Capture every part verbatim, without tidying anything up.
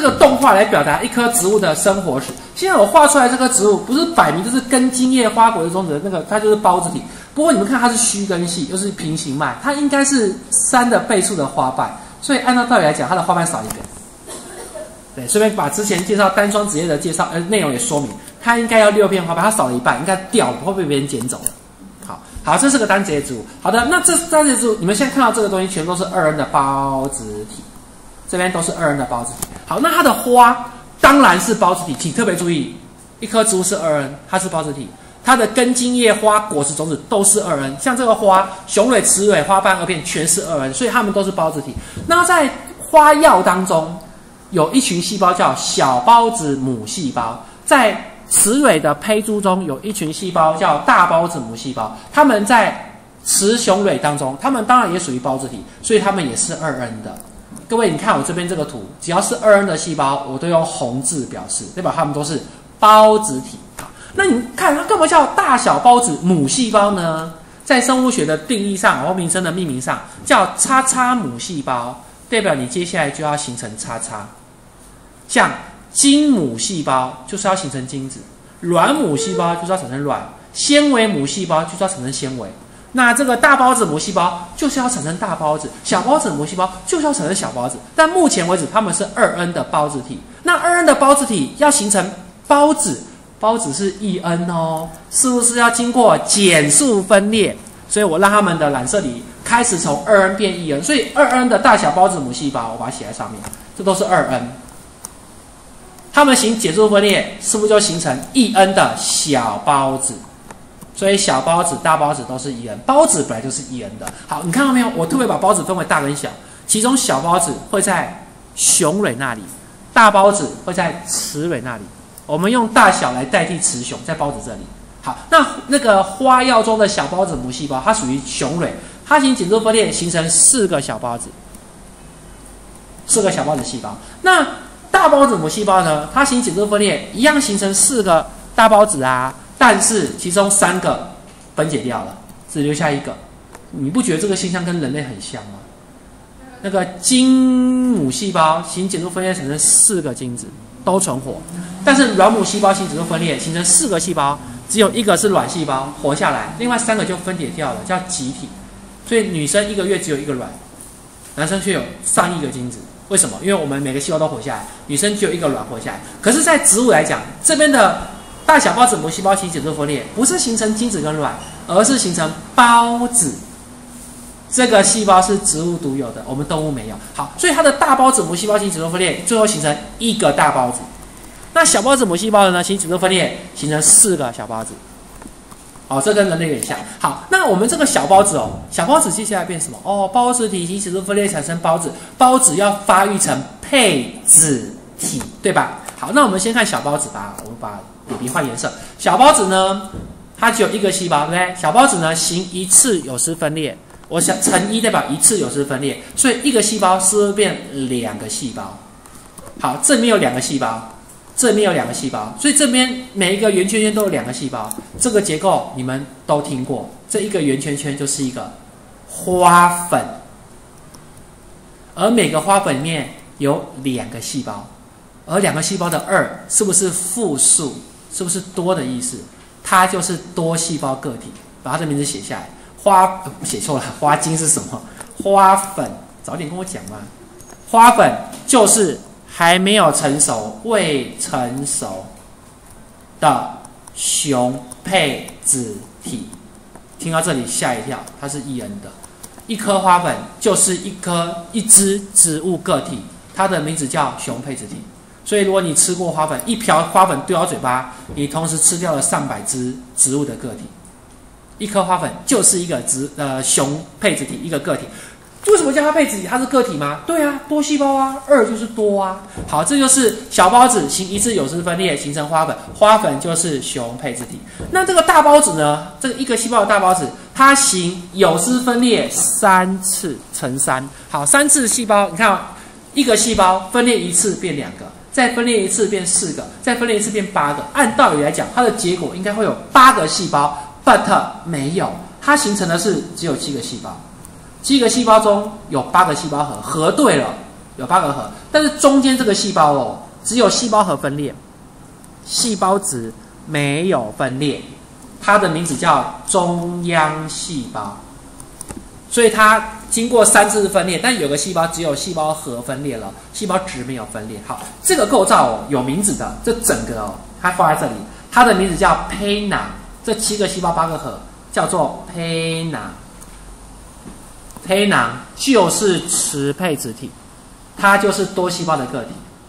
个动画来表达一棵植物的生活史。现在我画出来这棵植物，不是摆明就是根茎叶花果的种子，那个它就是孢子体。不过你们看它是须根系，又是平行脉，它应该是三的倍数的花瓣，所以按照道理来讲，它的花瓣少一个。对，顺便把之前介绍单双子叶的介绍呃内容也说明，它应该要六片花瓣，它少了一半，应该掉了，会被别人捡走了。好，好，这是个单子叶植物。好的，那这单子叶植物，你们现在看到这个东西，全都是二 N 的孢子体，这边都是二 N 的孢子体。好，那它的花当然是孢子体，请特别注意，一棵植物是二 N， 它是孢子体。它的根茎叶花果实种子都是二 N， 像这个花雄蕊、雌蕊、花瓣、萼片全是二 N， 所以它们都是孢子体。那在花药当中，有一群细胞叫小孢子母细胞，在雌蕊的胚珠中有一群细胞叫大孢子母细胞，它们在雌雄蕊当中，它们当然也属于孢子体，所以它们也是二 N 的。各位，你看我这边这个图，只要是二 N 的细胞，我都用红字表示，代表它们都是孢子体。那你看它干嘛叫大小孢子母细胞呢？在生物学的定义上或名称的命名上，叫叉叉母细胞，代表你接下来就要形成叉叉。像精母细胞就是要形成精子，卵母细胞就是要产生卵，纤维母细胞就是要产生纤维。那这个大孢子母细胞就是要产生大孢子，小孢子母细胞就是要产生小孢子。但目前为止，它们是二 N 的孢子体。那二 N 的孢子体要形成孢子。孢子是一 N 哦，是不是要经过减数分裂？所以我让它们的染色体开始从二 N 变一 N， 所以二 N 的大小孢子母细胞，我把它写在上面，这都是二 N。它们行减数分裂，是不是就形成一 N 的小孢子？所以小孢子、大孢子都是一 N， 孢子本来就是一 N 的。好，你看到没有？我特别把孢子分为大跟小，其中小孢子会在雄蕊那里，大孢子会在雌蕊那里。我们用大小来代替雌雄，在孢子这里。好，那那个花药中的小孢子母细胞，它属于雄蕊，它行减数分裂形成四个小孢子，四个小孢子细胞。那大孢子母细胞呢？它行减数分裂一样形成四个大孢子啊，但是其中三个分解掉了，只留下一个。你不觉得这个现象跟人类很像吗？那个精母细胞行减数分裂产生四个精子，都存活。但是卵母细胞行减数分裂形成四个细胞，只有一个是卵细胞活下来，另外三个就分解掉了，叫集体。所以女生一个月只有一个卵，男生却有上亿个精子。为什么？因为我们每个细胞都活下来，女生只有一个卵活下来。可是，在植物来讲，这边的大小孢子母细胞行减数分裂，不是形成精子跟卵，而是形成孢子。这个细胞是植物独有的，我们动物没有。好，所以它的大孢子母细胞行减数分裂，最后形成一个大孢子。那小孢子母细胞的呢，行减数分裂形成四个小孢子。哦，这跟人类有点像。好，那我们这个小孢子哦，小孢子接下来变什么？哦，孢子体行减数分裂产生孢子，孢子要发育成配子体，对吧？好，那我们先看小孢子吧。我们把笔笔换颜色。小孢子呢，它只有一个细胞，对不对？小孢子呢，行一次有丝分裂。我想乘一代表一次有丝分裂，所以一个细胞是不是变两个细胞？好，这边有两个细胞，这边有两个细胞，所以这边每一个圆圈圈都有两个细胞。这个结构你们都听过，这一个圆圈圈就是一个花粉，而每个花粉里面有两个细胞，而两个细胞的二是不是复数？是不是多的意思？它就是多细胞个体，把它的名字写下来。花写错了，花精是什么？花粉，早点跟我讲嘛。花粉就是还没有成熟、未成熟的雄配子体。听到这里吓一跳，它是一 N 的。一颗花粉就是一颗一只植物个体，它的名字叫雄配子体。所以如果你吃过花粉，一瓢花粉丢到嘴巴，你同时吃掉了上百只植物的个体。一颗花粉就是一个植呃雄配子体，一个个体。为什么叫它配子体？它是个体吗？对啊，多细胞啊，二就是多啊。好，这就是小孢子行一次有丝分裂形成花粉，花粉就是雄配子体。那这个大孢子呢？这个一个细胞的大孢子，它行有丝分裂三次乘三。好，三次细胞，你看、哦、一个细胞分裂一次变两个，再分裂一次变四个，再分裂一次变八个。按道理来讲，它的结果应该会有八个细胞。But 没有，它形成的是只有七个细胞，七个细胞中有八个细胞核，核对了有八个核，但是中间这个细胞哦，只有细胞核分裂，细胞质没有分裂，它的名字叫中央细胞。所以它经过三次分裂，但有个细胞只有细胞核分裂了，细胞质没有分裂。好，这个构造哦有名字的，这整个哦它放在这里，它的名字叫胚囊。这七个细胞八个核叫做胚囊。胚囊就是雌配子体，它就是多细胞的个体。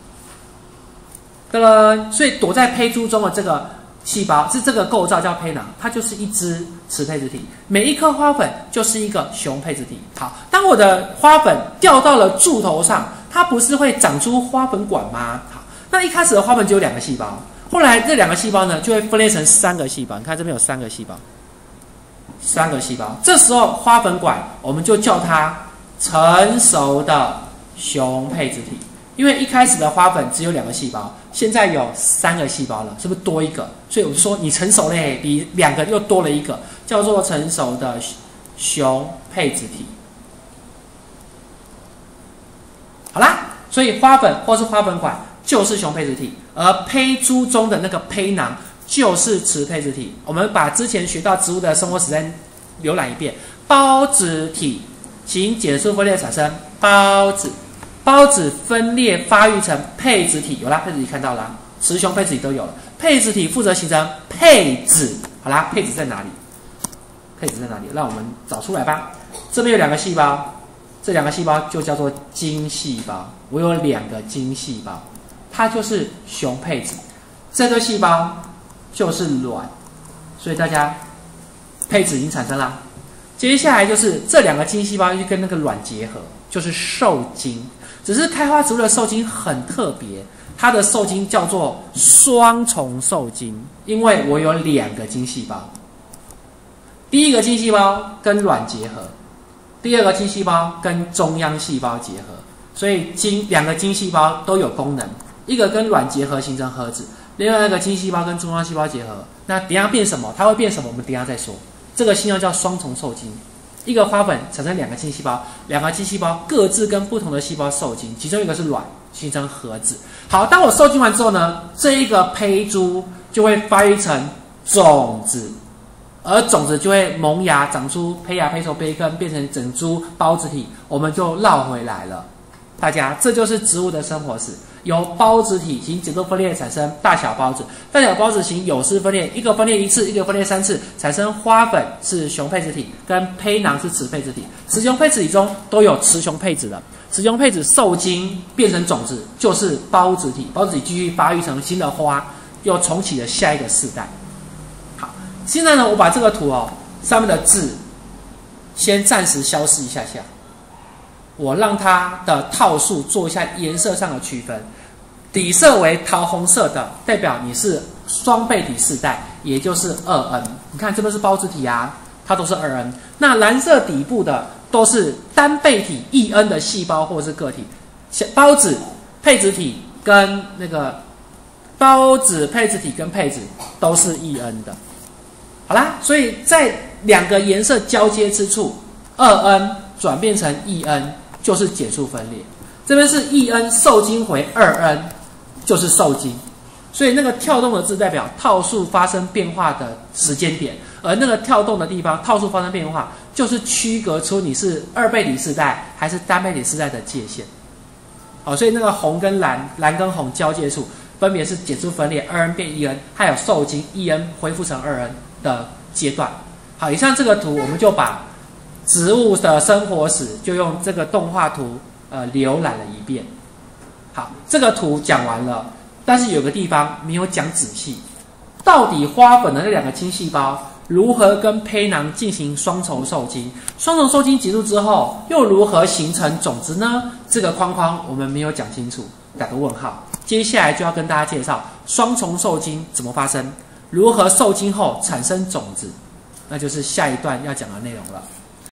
噔噔，所以躲在胚珠中的这个细胞是这个构造叫胚囊，它就是一只雌配子体，每一颗花粉就是一个雄配子体。好，当我的花粉掉到了柱头上，它不是会长出花粉管吗？好，那一开始的花粉只有两个细胞，后来这两个细胞呢就会分裂成三个细胞。你看这边有三个细胞，三个细胞，这时候花粉管我们就叫它成熟的雄配子体。因为一开始的花粉只有两个细胞，现在有三个细胞了，是不是多一个？所以我就说你成熟嘞，比两个又多了一个，叫做成熟的雄配子体。好啦，所以花粉或是花粉管就是雄配子体，而胚珠中的那个胚囊就是雌配子体。我们把之前学到植物的生活史再浏览一遍。孢子体经减数分裂产生孢子。孢子分裂发育成配子体，有啦，配子体看到啦，雌雄配子体都有了。配子体负责形成配子，好啦，配子在哪里？配子在哪里？让我们找出来吧。这边有两个细胞，这两个细胞就叫做精细胞。我有两个精细胞，它就是雄配子。这个细胞就是卵，所以大家配子已经产生啦。接下来就是这两个精细胞就跟那个卵结合，就是受精。只是开花植物的受精很特别，它的受精叫做双重受精，因为我有两个精细胞，第一个精细胞跟卵结合，第二个精细胞跟中央细胞结合，所以精两个精细胞都有功能，一个跟卵结合形成核子，另外一个精细胞跟中央细胞结合。那等一下变什么？它会变什么？我们等一下再说。这个信号叫双重受精。一个花粉产生两个精细胞，两个精细胞各自跟不同的细胞受精，其中一个是卵，形成核子。好，当我受精完之后呢，这一个胚珠就会发育成种子，而种子就会萌芽，长出胚芽、胚球、胚根，变成整株孢子体，我们就绕回来了。大家，这就是植物的生活史。由孢子体行结构分裂产生大小孢子，大小孢子行有丝分裂，一个分裂一次，一个分裂三次，产生花粉是雄配子体，跟胚囊是雌配子体。雌雄配子体中都有雌雄配子的，雌雄配子受精变成种子，就是孢子体，孢子体继续发育成新的花，又重启了下一个世代。好，现在呢，我把这个图哦上面的字先暂时消失一下下。我让它的套数做一下颜色上的区分，底色为桃红色的，代表你是双倍体世代，也就是二 N。你看这边是孢子体啊，它都是二 N。那蓝色底部的都是单倍体一 N 的细胞或是个体，孢子、配子体跟那个孢子、配子体跟配子都是一 N 的。好啦，所以在两个颜色交接之处，二 N 转变成一 N。就是减数分裂，这边是一 N 受精回二 N， 就是受精，所以那个跳动的字代表套数发生变化的时间点，而那个跳动的地方套数发生变化，就是区隔出你是二倍体世代还是单倍体世代的界限。好，所以那个红跟蓝，蓝跟红交界处，分别是减数分裂二 N 变一 N， 还有受精一 N 恢复成二 N 的阶段。好，以上这个图我们就把植物的生活史就用这个动画图呃浏览了一遍。好，这个图讲完了，但是有个地方没有讲仔细，到底花粉的那两个精细胞如何跟胚囊进行双重受精？双重受精结束之后，又如何形成种子呢？这个框框我们没有讲清楚，打个问号。接下来就要跟大家介绍双重受精怎么发生，如何受精后产生种子，那就是下一段要讲的内容了。